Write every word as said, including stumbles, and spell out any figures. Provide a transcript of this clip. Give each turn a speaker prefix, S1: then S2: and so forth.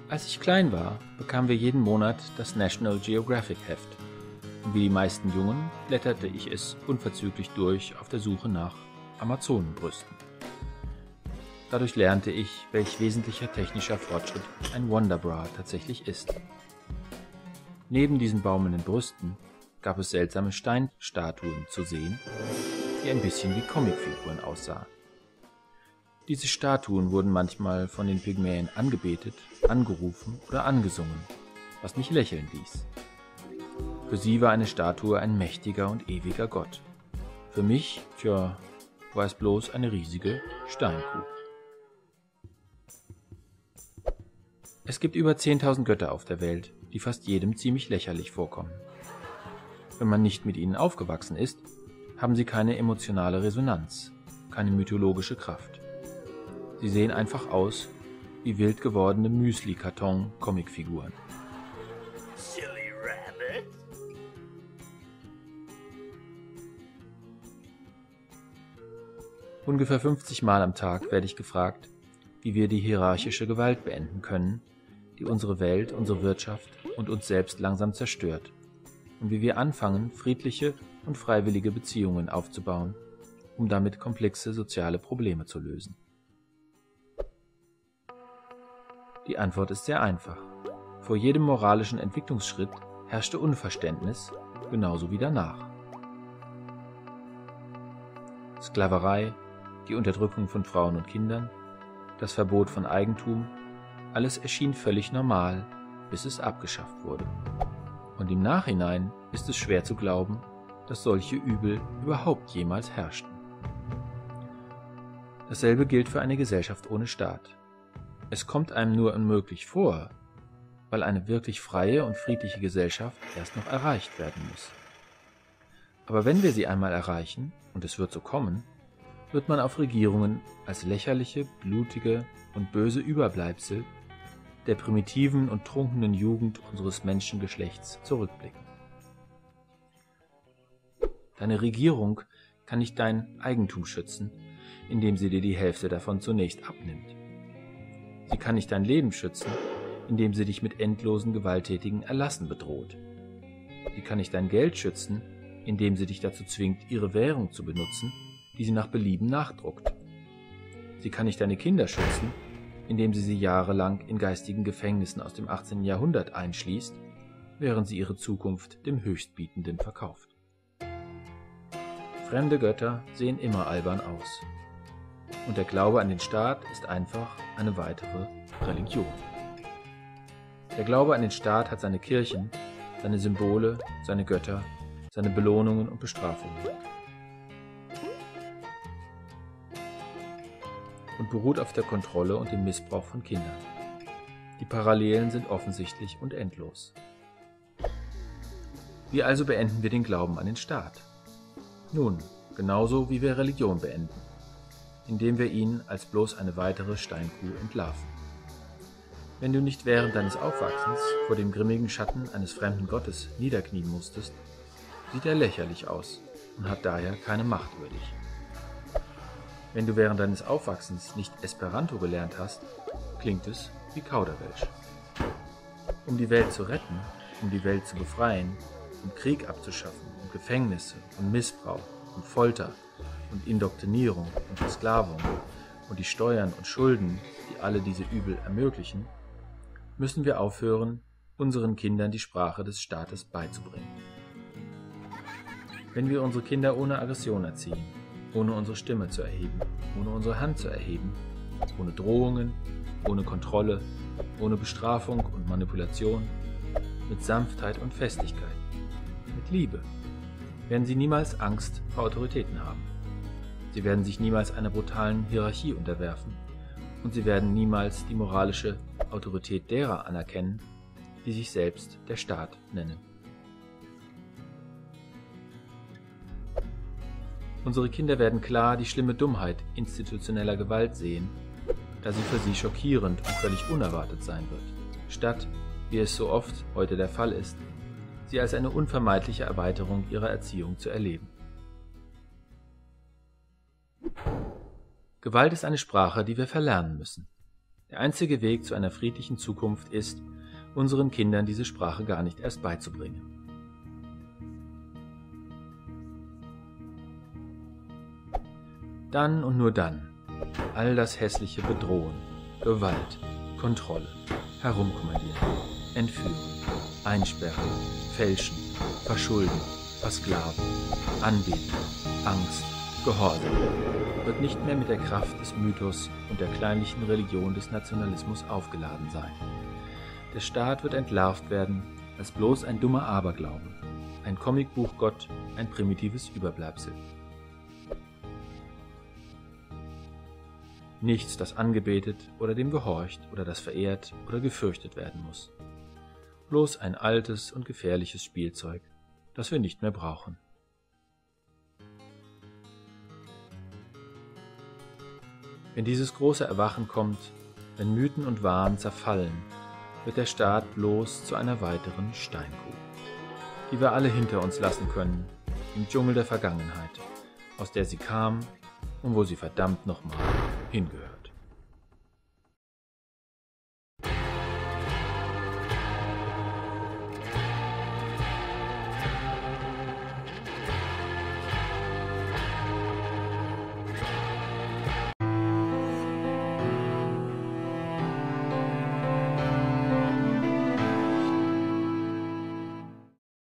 S1: Als ich klein war, bekamen wir jeden Monat das National Geographic Heft. Und wie die meisten Jungen blätterte ich es unverzüglich durch auf der Suche nach Amazonenbrüsten. Dadurch lernte ich, welch wesentlicher technischer Fortschritt ein Wonderbra tatsächlich ist. Neben diesen baumelnden Brüsten gab es seltsame Steinstatuen zu sehen, die ein bisschen wie Comicfiguren aussahen. Diese Statuen wurden manchmal von den Pygmäen angebetet, angerufen oder angesungen, was mich lächeln ließ. Für sie war eine Statue ein mächtiger und ewiger Gott. Für mich, tja, war es bloß eine riesige Steinkuh. Es gibt über zehntausend Götter auf der Welt, die fast jedem ziemlich lächerlich vorkommen. Wenn man nicht mit ihnen aufgewachsen ist, haben sie keine emotionale Resonanz, keine mythologische Kraft. Sie sehen einfach aus wie wild gewordene Müsli-Karton-Comicfiguren.
S2: Silly rabbit.
S1: Ungefähr fünfzig Mal am Tag werde ich gefragt, wie wir die hierarchische Gewalt beenden können, die unsere Welt, unsere Wirtschaft und uns selbst langsam zerstört, und wie wir anfangen, friedliche und freiwillige Beziehungen aufzubauen, um damit komplexe soziale Probleme zu lösen. Die Antwort ist sehr einfach. Vor jedem moralischen Entwicklungsschritt herrschte Unverständnis, genauso wie danach. Sklaverei, die Unterdrückung von Frauen und Kindern, das Verbot von Eigentum, alles erschien völlig normal, bis es abgeschafft wurde. Und im Nachhinein ist es schwer zu glauben, dass solche Übel überhaupt jemals herrschten. Dasselbe gilt für eine Gesellschaft ohne Staat. Es kommt einem nur unmöglich vor, weil eine wirklich freie und friedliche Gesellschaft erst noch erreicht werden muss. Aber wenn wir sie einmal erreichen, und es wird so kommen, wird man auf Regierungen als lächerliche, blutige und böse Überbleibsel der primitiven und trunkenen Jugend unseres Menschengeschlechts zurückblicken. Deine Regierung kann nicht dein Eigentum schützen, indem sie dir die Hälfte davon zunächst abnimmt. Sie kann nicht dein Leben schützen, indem sie dich mit endlosen gewalttätigen Erlassen bedroht. Sie kann nicht dein Geld schützen, indem sie dich dazu zwingt, ihre Währung zu benutzen, die sie nach Belieben nachdruckt. Sie kann nicht deine Kinder schützen, indem sie sie jahrelang in geistigen Gefängnissen aus dem achtzehnten Jahrhundert einschließt, während sie ihre Zukunft dem Höchstbietenden verkauft. Fremde Götter sehen immer albern aus. Und der Glaube an den Staat ist einfach eine weitere Religion. Der Glaube an den Staat hat seine Kirchen, seine Symbole, seine Götter, seine Belohnungen und Bestrafungen. Und beruht auf der Kontrolle und dem Missbrauch von Kindern. Die Parallelen sind offensichtlich und endlos. Wie also beenden wir den Glauben an den Staat? Nun, genauso wie wir Religion beenden, indem wir ihn als bloß eine weitere Steinkuh entlarven. Wenn du nicht während deines Aufwachsens vor dem grimmigen Schatten eines fremden Gottes niederknien musstest, sieht er lächerlich aus und hat daher keine Macht über dich. Wenn du während deines Aufwachsens nicht Esperanto gelernt hast, klingt es wie Kauderwelsch. Um die Welt zu retten, um die Welt zu befreien, um Krieg abzuschaffen, um Gefängnisse und Missbrauch und Folter und Indoktrinierung und Versklavung und die Steuern und Schulden, die alle diese Übel ermöglichen, müssen wir aufhören, unseren Kindern die Sprache des Staates beizubringen. Wenn wir unsere Kinder ohne Aggression erziehen, ohne unsere Stimme zu erheben, ohne unsere Hand zu erheben, ohne Drohungen, ohne Kontrolle, ohne Bestrafung und Manipulation, mit Sanftheit und Festigkeit, mit Liebe, werden sie niemals Angst vor Autoritäten haben. Sie werden sich niemals einer brutalen Hierarchie unterwerfen und sie werden niemals die moralische Autorität derer anerkennen, die sich selbst der Staat nennen. Unsere Kinder werden klar die schlimme Dummheit institutioneller Gewalt sehen, da sie für sie schockierend und völlig unerwartet sein wird, statt, wie es so oft heute der Fall ist, sie als eine unvermeidliche Erweiterung ihrer Erziehung zu erleben. Gewalt ist eine Sprache, die wir verlernen müssen. Der einzige Weg zu einer friedlichen Zukunft ist, unseren Kindern diese Sprache gar nicht erst beizubringen. Dann und nur dann all das Hässliche bedrohen, Gewalt, Kontrolle, Herumkommandieren, Entführen, Einsperren, Fälschen, Verschulden, Versklaven, Anbeten, Angst, Gehorsam, wird nicht mehr mit der Kraft des Mythos und der kleinlichen Religion des Nationalismus aufgeladen sein. Der Staat wird entlarvt werden als bloß ein dummer Aberglaube, ein Comicbuchgott, ein primitives Überbleibsel. Nichts, das angebetet oder dem gehorcht oder das verehrt oder gefürchtet werden muss. Bloß ein altes und gefährliches Spielzeug, das wir nicht mehr brauchen. Wenn dieses große Erwachen kommt, wenn Mythen und Wahn zerfallen, wird der Staat bloß zu einer weiteren Steinkuh, die wir alle hinter uns lassen können, im Dschungel der Vergangenheit, aus der sie kam und wo sie verdammt nochmal hingehört.